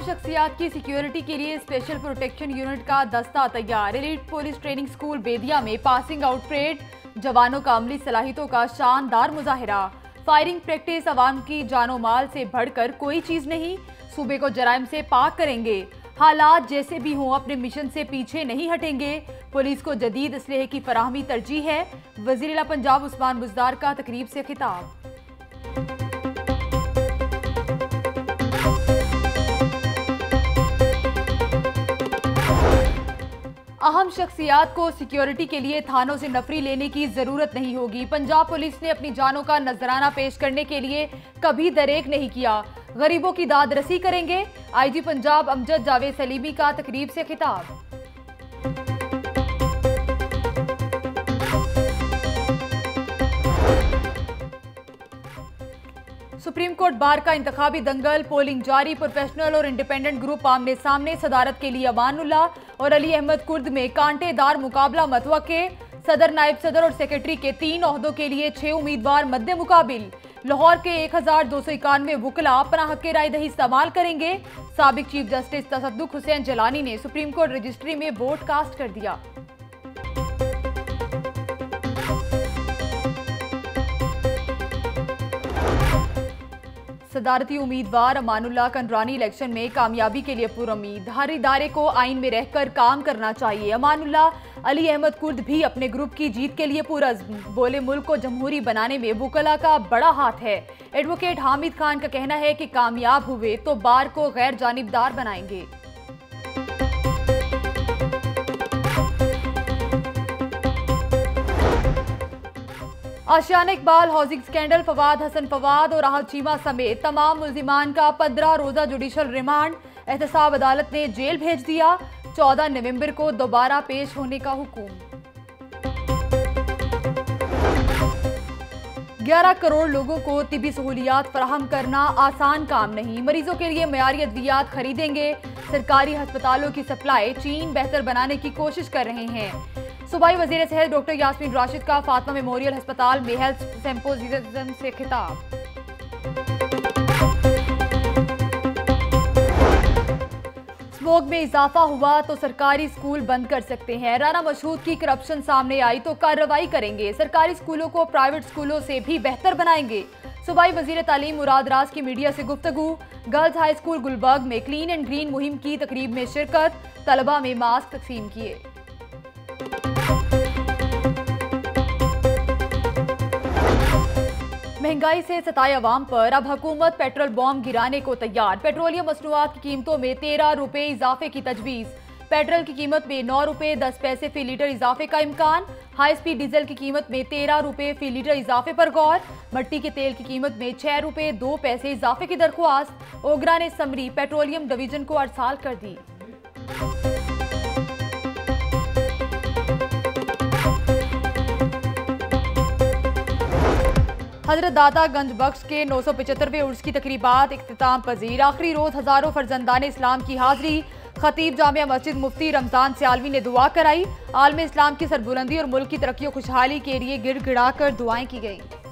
शख्सियात की सिक्योरिटी के लिए स्पेशल प्रोटेक्शन यूनिट का दस्ता तैयार। Elite police training school Bedia में पासिंग आउट परेड, जवानों का अमली सलाहियतों का शानदार मुजाहिरा। फायरिंग प्रैक्टिस अवाम की जानो माल से बढ़कर कोई चीज नहीं, सूबे को जराइम से पाक करेंगे। हालात जैसे भी हों अपने मिशन से पीछे नहीं हटेंगे। पुलिस को जदीद असलहे की फराहमी तरजीह है। वज़ीर-ए-आला पंजाब उस्मान बुज़दार का तकरीब से खिताब। अहम शख्सियात को सिक्योरिटी के लिए थानों से नफरी लेने की जरूरत नहीं होगी। पंजाब पुलिस ने अपनी जानों का नजराना पेश करने के लिए कभी दरेक नहीं किया। गरीबों की दाद रसी करेंगे। आईजी पंजाब अमजद जावेद सलीमी का तकरीब से खिताब। सुप्रीम कोर्ट बार का इंतखाबी दंगल, पोलिंग जारी, प्रोफेशनल और इंडिपेंडेंट ग्रुप आमने सामने। सदारत के लिए अमानुल्लाह और अली अहमद कुर्द में कांटेदार मुकाबला मतवक्के। सदर, नायब सदर और सेक्रेटरी के 3 ओहदों के लिए 6 उम्मीदवार मद्दे मुकाबिल। लाहौर के 1291 वुकला अपना हक राय दही इस्तेमाल करेंगे। साबिक चीफ जस्टिस तसद्दुक हुसैन जलानी ने सुप्रीम कोर्ट रजिस्ट्री में वोट कास्ट कर दिया। सदारती उम्मीदवार अमानुल्लाह कंडरानी इलेक्शन में कामयाबी के लिए पुरुम्मीद। हर इदारे को आइन में रहकर काम करना चाहिए। अमानुल्लाह, अली अहमद कुर्द भी अपने ग्रुप की जीत के लिए पुरअज़्म। बोले, मुल्क को जमहूरी बनाने में वुकला का बड़ा हाथ है। एडवोकेट हामिद खान का कहना है कि कामयाब हुए तो बार को गैर जानिबदार बनाएंगे। आशियाना इकबाल हाउसिंग स्कैंडल, फवाद हसन फवाद और राहत चीमा समेत तमाम मुल्जिमान का 15 रोजा जुडिशल रिमांड। एहतसाब अदालत ने जेल भेज दिया। 14 नवंबर को दोबारा पेश होने का हुक्म। 11 करोड़ लोगों को तिबी सहूलियात फराहम करना आसान काम नहीं। मरीजों के लिए मयारी अद्वियात खरीदेंगे। सरकारी अस्पतालों की सप्लाई चीन बेहतर बनाने की कोशिश कर रहे हैं। सूबाई वजीर सेहत डॉक्टर यास्मीन राशिद का फातिमा मेमोरियल अस्पताल में हेल्थ सिंपोजियम से खिताब। स्मोक में इजाफा हुआ तो सरकारी स्कूल बंद कर सकते हैं। राना मशहूद की करप्शन सामने आई तो कार्रवाई करेंगे। सरकारी स्कूलों को प्राइवेट स्कूलों से भी बेहतर बनाएंगे। सूबाई वजीर तालीम मुराद राज की मीडिया से गुफ्तगू। गर्ल्स हाई स्कूल गुलबर्ग में क्लीन एंड ग्रीन मुहिम की तकरीब में शिरकत। तलबा में मास्क तकसीम किए। महंगाई से सताए अवाम पर अब हुकूमत पेट्रोल बॉम्ब गिराने को तैयार। पेट्रोलियम मसनूआत की कीमतों में 13 रुपए इजाफे की तजवीज़। पेट्रोल की कीमत में 9 रुपए 10 पैसे फी लीटर इजाफे का इम्कान। हाई स्पीड डीजल की कीमत में 13 रुपए फी लीटर इजाफे पर गौर। मट्टी के तेल की कीमत में 6 रुपए 2 पैसे इजाफे की दरख्वास्त। ओगरा ने समरी पेट्रोलियम डिवीजन को अरसाल कर दी। हजरत दाता गंज बख्श के 975वें उर्स की तकरीबात इख्तिताम पजीर। आखिरी रोज हजारों फर्जंदान इस्लाम की हाजिरी। खतीब जामिया मस्जिद मुफ्ती रमजान सियालवी ने दुआ कराई। आलम इस्लाम की सरबुलंदी और मुल्क की तरक्की और खुशहाली के लिए गिड़गिड़ा कर दुआएं की गई।